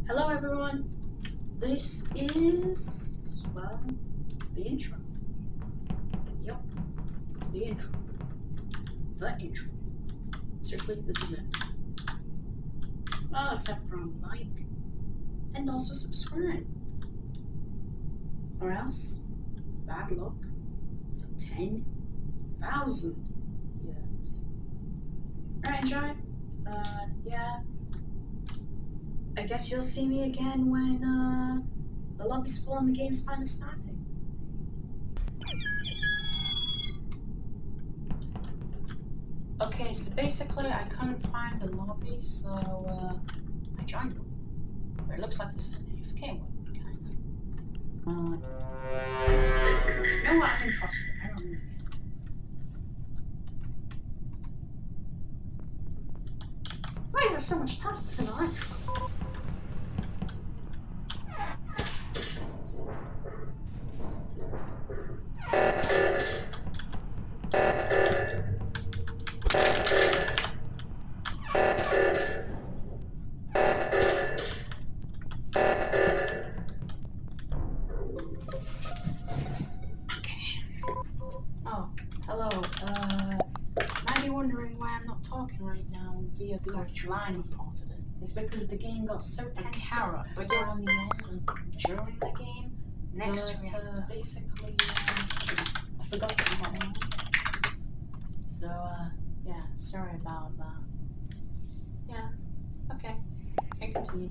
Hello everyone, this is, well, the intro. Yup, the intro. The intro. Seriously, this is it. Well, except from like, and also subscribe. Or else, bad luck for 10,000 years. Alright, enjoy. Yeah. I guess you'll see me again when, the lobby's full and the game's finally starting. Okay, so basically I couldn't find the lobby, so, I joined one. But it looks like this is an AFK one, kinda. You know what, I'm imposter, I don't really care. Why is there so much tasks in electrical? Oh, hello, might be wondering why I'm not talking right now via the actual line reported it. It's because the game got so tense but you're on the end and during the game. Next but, basically, I forgot to turn it on. So, yeah, sorry about that. Yeah, okay, can continue.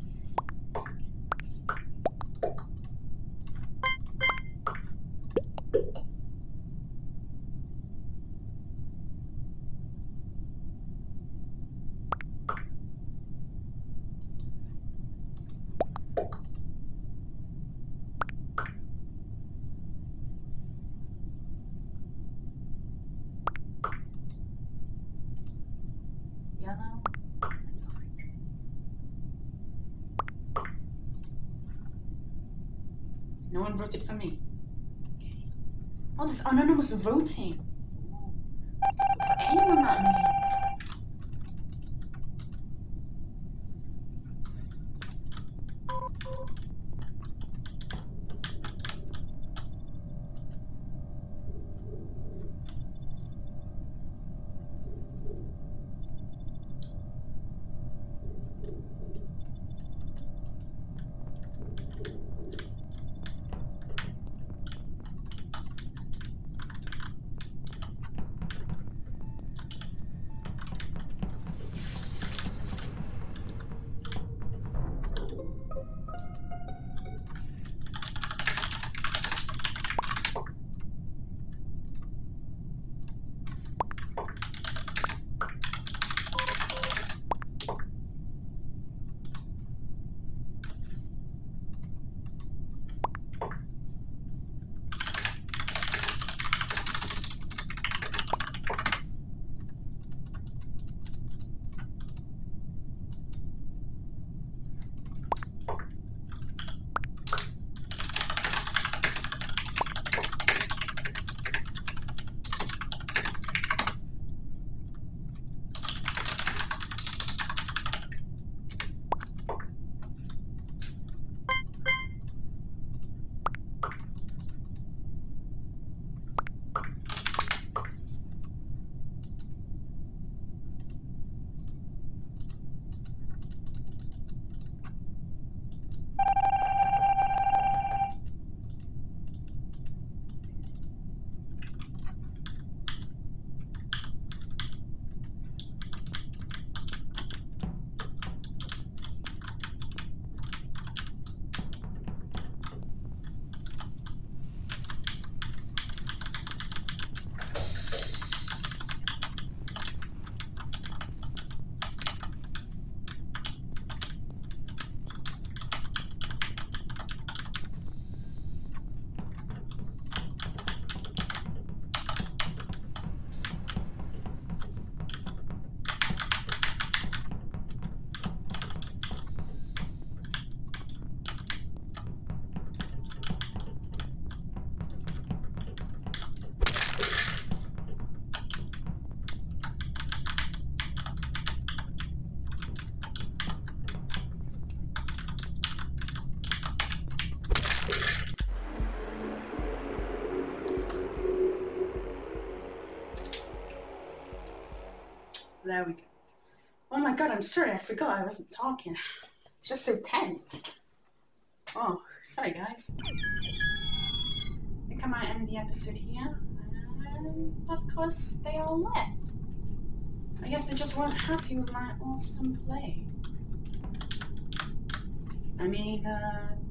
Yellow and orange. No one voted for me. Okay. Oh, this anonymous voting. Ooh. For anyone that means. There we go. Oh my god, I'm sorry, I forgot I wasn't talking. It's just so tense. Oh, sorry guys. I think I might end the episode here. Of course, they all left. I guess they just weren't happy with my awesome play. I mean,